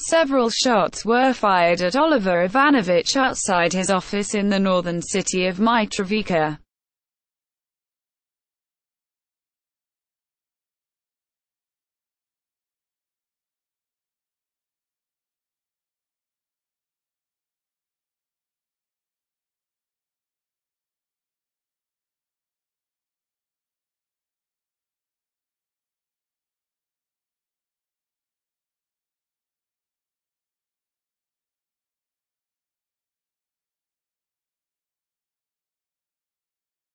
Several shots were fired at Oliver Ivanovic outside his office in the northern city of Mitrovica.